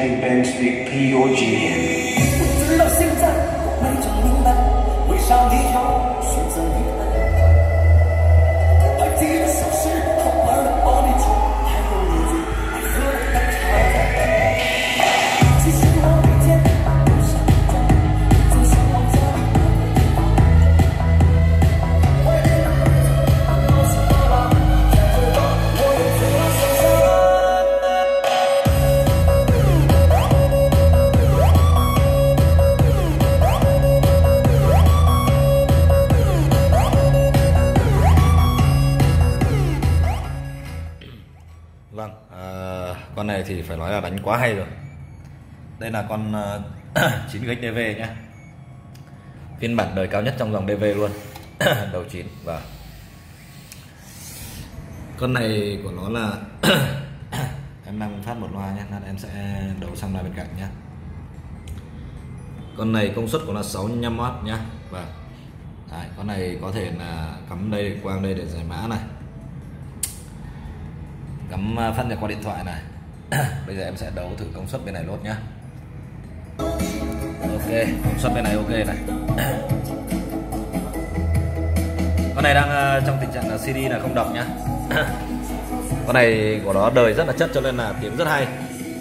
Mercedes Benz Big POG。 不知道现在我没整明白，为啥你要选择离开？还记得小时候玩的玻璃球，还有你最爱喝的奶茶。其实我每天都想家，总想往家里那个地方。外面的日子都是爸爸，才知道我有多想家。 Vâng, con này thì phải nói là đánh quá hay rồi. Đây là con 9GX DV nhé, phiên bản đời cao nhất trong dòng DV luôn. Đầu 9. Và con này của nó là em đang phát một loa nhé, em sẽ đấu sang loa bên cạnh nhé. Con này công suất của nó 65W nhé. Và đấy, con này có thể là cắm đây, quang đây để giải mã này, cắm phát nhạc qua điện thoại này. Bây giờ em sẽ đấu thử công suất bên này lốt nhá. Ok, công suất bên này ok này. Con này đang trong tình trạng là CD là không đọc nhá. Con này của nó đời rất là chất cho nên là tiếng rất hay.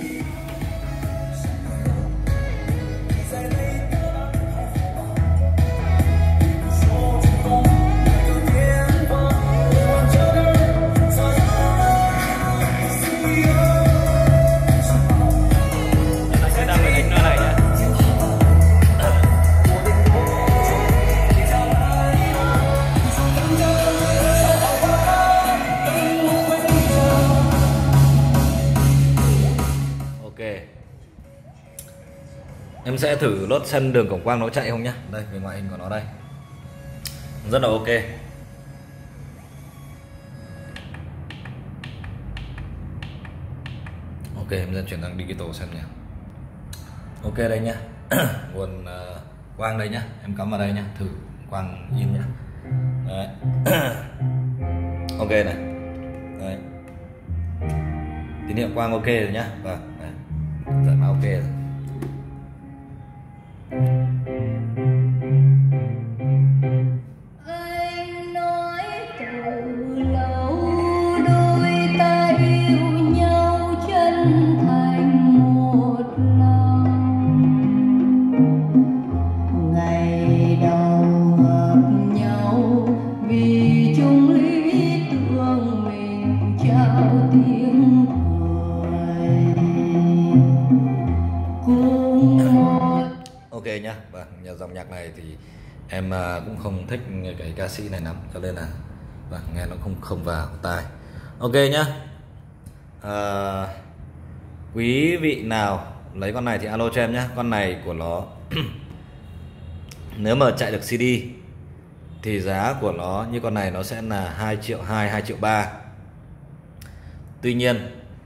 Em sẽ thử lốt sân đường cổng quang nó chạy không nhá. Đây, về ngoại hình của nó đây, rất là ok. Ok, em sẽ chuyển sang digital xem nhé. Ok đây nhá. Nguồn quang đây nhá, em cắm vào đây nhá, thử quang in nhá. Đấy. Ok này. Đấy. Tín hiệu quang ok rồi nhá. Vâng, giải mã ok rồi. Anh nói từ lâu đôi ta yêu nhau chân thành một lòng. Ngày đầu gặp nhau vì chung lý tưởng mình trao tiếng cười cùng một. Ok nhá. Vâng, dòng nhạc này thì em cũng không thích cái ca sĩ này lắm, cho nên là nghe nó không vào tai. Ok nhá. Quý vị nào lấy con này thì alo cho em nhá. Con này của nó nếu mà chạy được CD thì giá của nó như con này nó sẽ là 2 triệu 2, 2 triệu 3. Tuy nhiên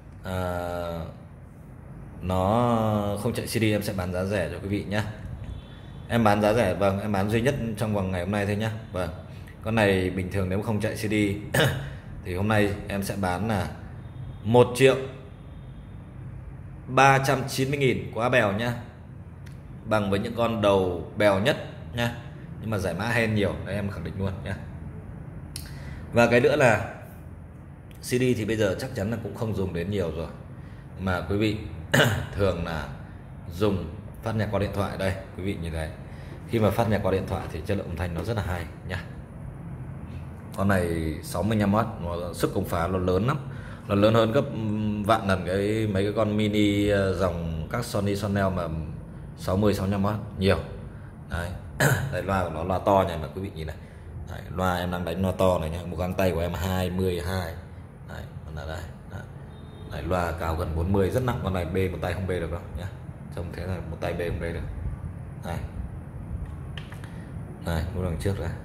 nó không chạy CD, em sẽ bán giá rẻ cho quý vị nhé. Em bán giá rẻ, vâng, em bán duy nhất trong vòng ngày hôm nay thôi nhé. Vâng, con này bình thường nếu không chạy CD thì hôm nay em sẽ bán là 1 triệu 390.000 quá bèo nhá, bằng với những con đầu bèo nhất nhá, nhưng mà giải mã hay nhiều đấy, em khẳng định luôn nhá. Và cái nữa là CD thì bây giờ chắc chắn là cũng không dùng đến nhiều rồi, mà quý vị thường là dùng phát nhạc qua điện thoại. Đây quý vị nhìn thấy, khi mà phát nhạc qua điện thoại thì chất lượng âm thanh nó rất là hay nha. Con này 65W, nó sức công phá nó lớn lắm, nó lớn hơn gấp vạn lần mấy cái con mini dòng các Sony Chanel mà 60 65W nhiều. Đấy. Đây, loa của nó loa to này mà quý vị nhìn này. Đấy, loa em đang đánh loa to này nha, một găng tay của em 22. Đấy, con là đây. Đấy, loa cao gần 40, rất nặng. Con này bê một tay không bê được đâu nhá, trông thế là một tay bê không bê được. Đây, đây, nút đằng trước này.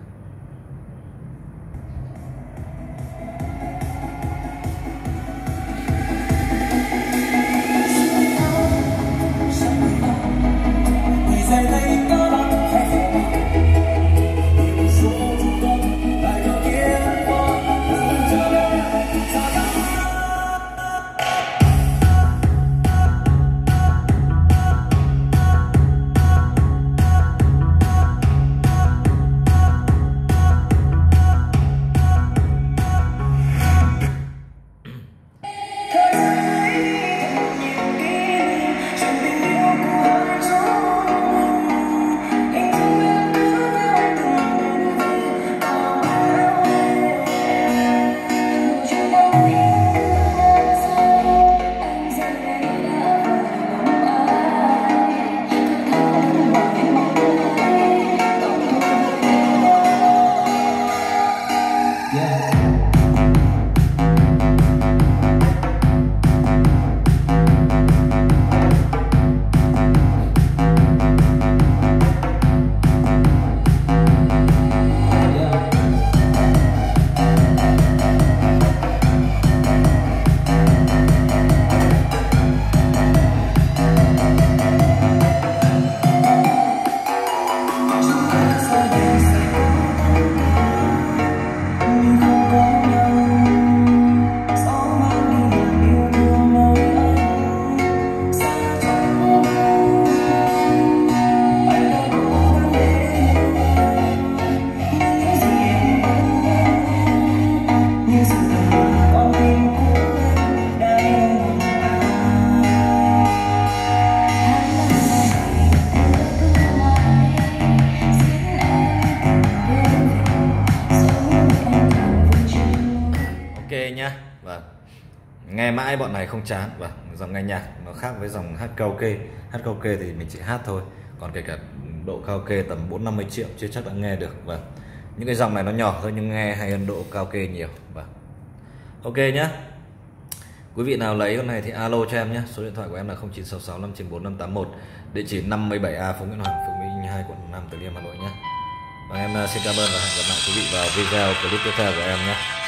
nghe mãi bọn này không chán. Và dòng nghe nhạc nó khác với dòng hát karaoke. Hát karaoke thì mình chỉ hát thôi, còn kể cả độ karaoke tầm 4-50 triệu chưa chắc đã nghe được. Và những cái dòng này nó nhỏ thôi nhưng nghe hay hơn độ karaoke nhiều. Và ok nhá, quý vị nào lấy con này thì alo cho em nhé. Số điện thoại của em là 0966 594 581, địa chỉ 57A Phố Nguyễn Hoàng, phường Mỹ Đình 2, quận Nam Từ Liêm, Hà Nội nhé. Và em xin cảm ơn và hẹn gặp lại quý vị vào video clip tiếp theo của em nhé.